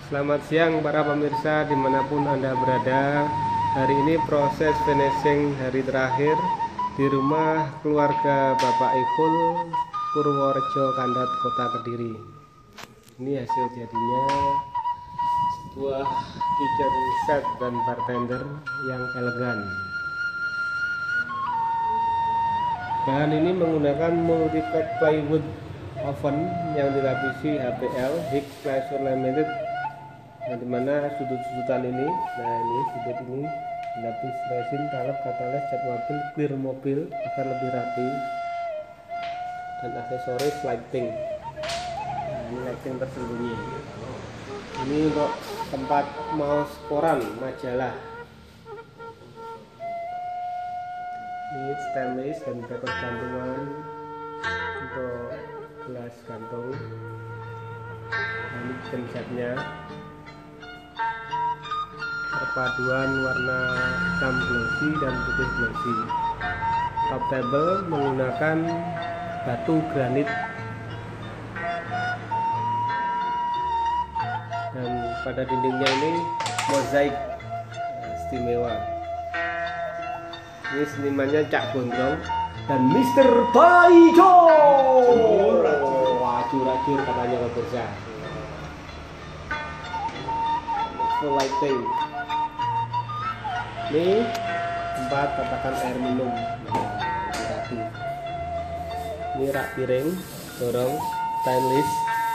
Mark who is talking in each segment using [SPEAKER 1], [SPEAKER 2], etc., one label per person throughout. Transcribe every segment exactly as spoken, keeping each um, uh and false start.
[SPEAKER 1] Selamat siang para pemirsa dimanapun Anda berada. Hari ini proses finishing hari terakhir di rumah keluarga Bapak Ikul, Purworejo Kandat, Kota Kediri. Ini hasil jadinya, sebuah kitchen set dan bartender yang elegan. Bahan ini menggunakan multi-pack plywood oven yang dilapisi H P L High Pressure Limited, yang dimana sudut-sudutan ini, nah ini sudut ini dilapis resin, talep, katalis, cat mobil, clear mobil agar lebih rapi, dan aksesoris lighting. Nah, ini lighting tersembunyi. Ini untuk tempat mouse koran, majalah. Ini stainless dan bracket gantungan untuk gelas gantung. Nah, ini kitchen setnya, perpaduan warna hitam glossy dan putih glossy. Top table menggunakan batu granit, dan pada dindingnya ini mozaik istimewa. Ini senimannya Cak Gondrong dan Mister Taijo. Wah, acur-acur katanya pemirsa. Full lighting. Ini tempat tatakan air minum. Ini rak piring, dorong, stainless.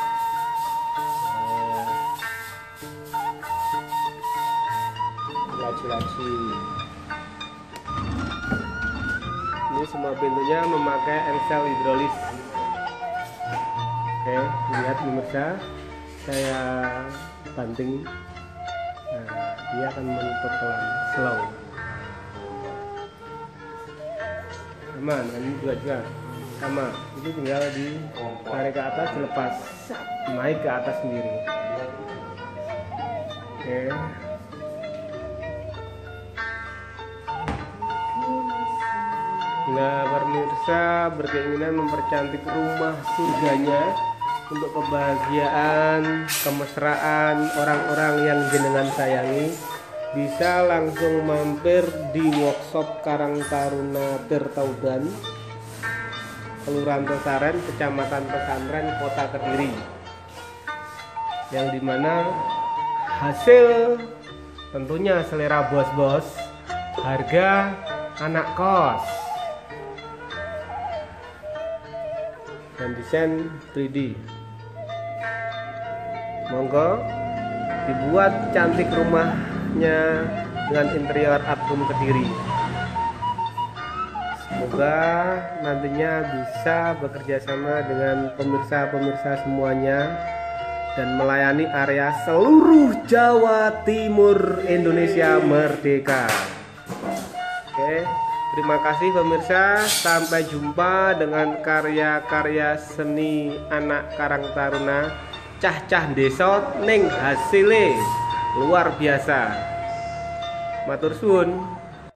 [SPEAKER 1] Laci-laci. Ini semua pintunya memakai engsel hidrolis. Oke, lihat pemirsa, saya banting. Nah, dia akan menutup pelan, slow. Aman, ini juga juga sama. Itu tinggal ditarik ke atas, dilepas, naik ke atas sendiri. Oke. Nah, pemirsa berkeinginan mempercantik rumah surganya untuk kebahagiaan, kemesraan orang-orang yang jenengan sayangi, bisa langsung mampir di workshop Karang Taruna Tirtaudan, Kelurahan Pesaren, Kecamatan Pesantren, Kota Kediri, yang dimana hasil tentunya selera bos-bos, harga anak kos, dan desain tiga D. Monggo dibuat cantik rumahnya dengan interior art room Kediri. Semoga nantinya bisa bekerja sama dengan pemirsa-pemirsa semuanya dan melayani area seluruh Jawa Timur Indonesia Merdeka. Oke, terima kasih pemirsa. Sampai jumpa dengan karya-karya seni anak Karang Taruna, cah-cah desa ning hasile luar biasa. Matur suwun.